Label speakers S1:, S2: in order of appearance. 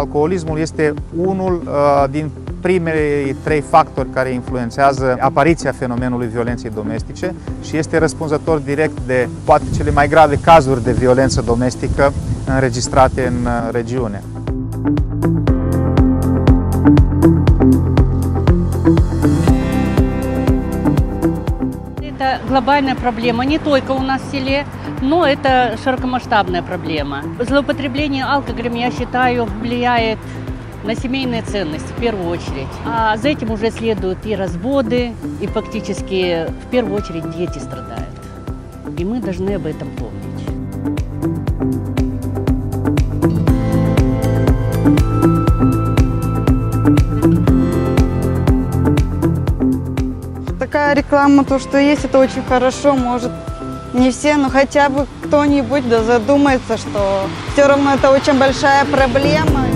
S1: Alcoolismul este unul din primele 3 factori care influențează apariția fenomenului violenței domestice și este răspunzător direct de poate cele mai grave cazuri de violență domestică înregistrate în regiune.
S2: Это глобальная проблема не только у нас в селе, но это широкомасштабная проблема. Злоупотребление алкоголем, я считаю, влияет на семейные ценности в первую очередь. А за этим уже следуют и разводы, и фактически в первую очередь дети страдают. И мы должны об этом помнить.
S3: Такая реклама, то, что есть, это очень хорошо. Может, не все, но хотя бы кто-нибудь да задумается, что все равно это очень большая проблема.